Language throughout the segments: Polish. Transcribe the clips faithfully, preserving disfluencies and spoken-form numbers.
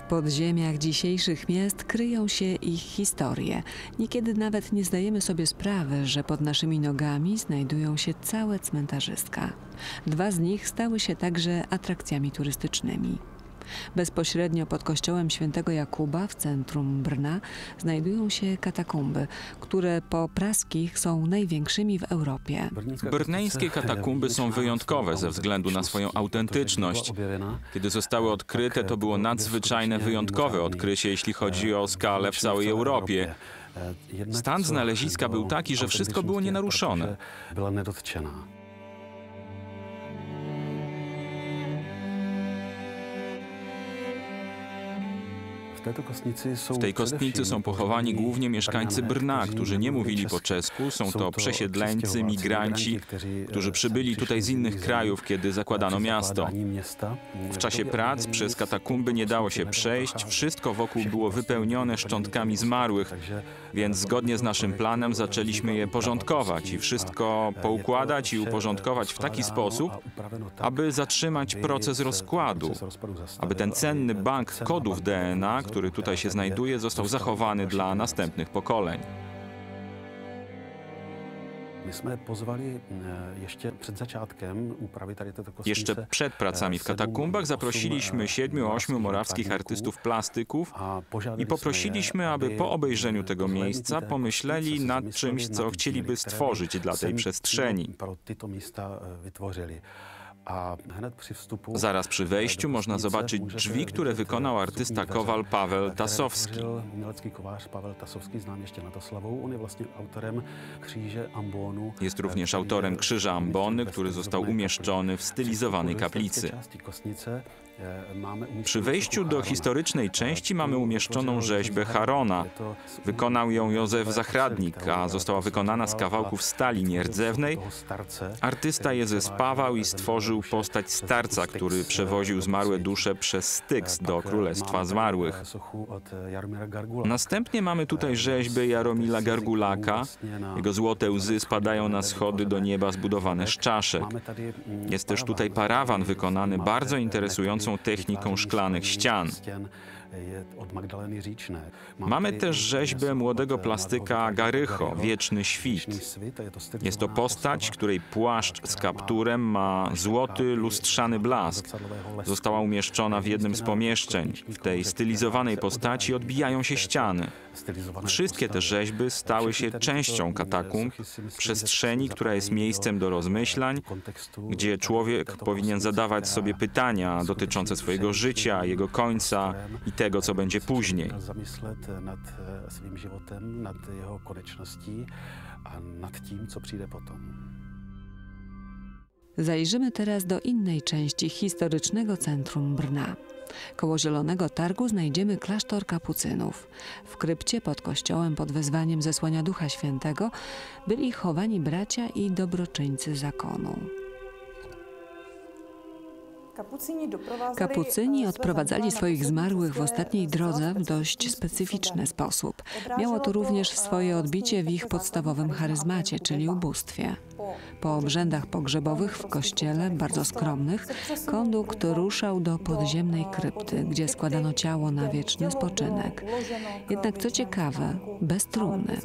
podziemiach dzisiejszych miast kryją się ich historie. Niekiedy nawet nie zdajemy sobie sprawy, że pod naszymi nogami znajdują się całe cmentarzyska. Dwa z nich stały się także atrakcjami turystycznymi. Bezpośrednio pod kościołem świętego Jakuba w centrum Brna znajdują się katakumby, które po praskich są największymi w Europie. Brneńskie katakumby są wyjątkowe ze względu na swoją autentyczność. Kiedy zostały odkryte, to było nadzwyczajne, wyjątkowe odkrycie, jeśli chodzi o skalę w całej Europie. Stan znaleziska był taki, że wszystko było nienaruszone. W tej kostnicy są pochowani głównie mieszkańcy Brna, którzy nie mówili po czesku. Są to przesiedleńcy, migranci, którzy przybyli tutaj z innych krajów, kiedy zakładano miasto. W czasie prac przez katakumby nie dało się przejść. Wszystko wokół było wypełnione szczątkami zmarłych, więc zgodnie z naszym planem zaczęliśmy je porządkować i wszystko poukładać i uporządkować w taki sposób, aby zatrzymać proces rozkładu, aby ten cenny bank kodów D N A, który tutaj się znajduje, został zachowany dla następnych pokoleń. Jeszcze przed pracami w katakumbach zaprosiliśmy siedmiu, ośmiu morawskich artystów plastyków i poprosiliśmy, aby po obejrzeniu tego miejsca pomyśleli nad czymś, co chcieliby stworzyć dla tej przestrzeni. Zaraz przy wejściu można zobaczyć drzwi, które wykonał artysta kowal Paweł Tasowski. Jest również autorem krzyża ambony, który został umieszczony w stylizowanej kaplicy. Przy wejściu do historycznej części mamy umieszczoną rzeźbę Charona. Wykonał ją Józef Zachradnik, a została wykonana z kawałków stali nierdzewnej. Artysta je zespawał i stworzył postać starca, który przewoził zmarłe dusze przez Styx do Królestwa Zmarłych. Następnie mamy tutaj rzeźbę Jaromila Gargulaka. Jego złote łzy spadają na schody do nieba zbudowane z czaszek. Jest też tutaj parawan wykonany bardzo interesującą techniką szklanych ścian. Mamy też rzeźbę młodego plastyka Garycho, Wieczny Świt. Jest to postać, której płaszcz z kapturem ma złoty, lustrzany blask. Została umieszczona w jednym z pomieszczeń. W tej stylizowanej postaci odbijają się ściany. Wszystkie te rzeźby stały się częścią katakumb, przestrzeni, która jest miejscem do rozmyślań, gdzie człowiek powinien zadawać sobie pytania dotyczące swojego życia, jego końca i tego, co będzie później. Zamyslet nad swym životem, nad jeho konečností a nad tím, co przyjdzie potem. Zajrzymy teraz do innej części historycznego centrum Brna. Koło Zielonego Targu znajdziemy klasztor kapucynów. W krypcie pod kościołem pod wezwaniem zesłania Ducha Świętego byli chowani bracia i dobroczyńcy zakonu. Kapucyni odprowadzali swoich zmarłych w ostatniej drodze w dość specyficzny sposób. Miało to również swoje odbicie w ich podstawowym charyzmacie, czyli ubóstwie. Po obrzędach pogrzebowych w kościele, bardzo skromnych, kondukt ruszał do podziemnej krypty, gdzie składano ciało na wieczny spoczynek. Jednak co ciekawe, bez trumny.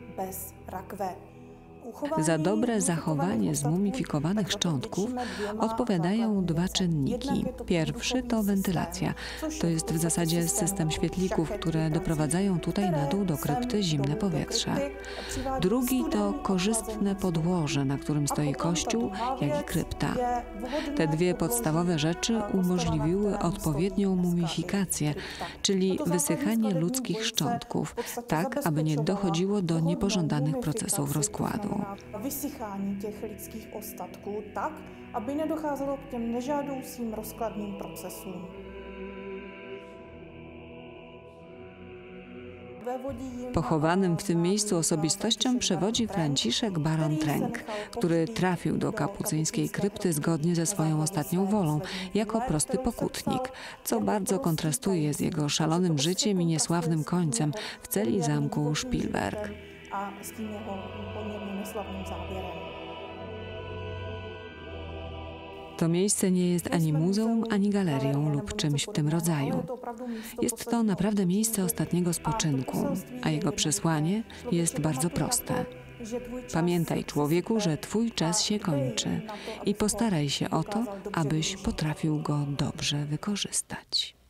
Za dobre zachowanie zmumifikowanych szczątków odpowiadają dwa czynniki. Pierwszy to wentylacja. To jest w zasadzie system świetlików, które doprowadzają tutaj na dół do krypty zimne powietrze. Drugi to korzystne podłoże, na którym stoi kościół, jak i krypta. Te dwie podstawowe rzeczy umożliwiły odpowiednią mumifikację, czyli wysychanie ludzkich szczątków, tak aby nie dochodziło do niepożądanych procesów rozkładu. Vysychání těch lidských ostatků tak, aby nedocházelo k těm nežádoucím rozkladným procesům. Pochowanym w tym miejscu osobistościom przewodzi Franciszek baron Trenk, który trafił do kapucyńskiej krypty zgodnie ze swoją ostatnią wolą, jako prosty pokutnik, co bardzo kontrastuje z jego szalonym życiem i niesławnym końcem w celi zamku Spielberg. A s tím jeho poměrně neslavným závěrem. To miejsce nie jest ani muzeum, ani galerią lub czymś w tym rodzaju. Jest to naprawdę miejsce ostatniego spoczynku, a jego przesłanie jest bardzo proste. Pamiętaj, człowieku, że twój czas się kończy i postaraj się o to, abyś potrafił go dobrze wykorzystać.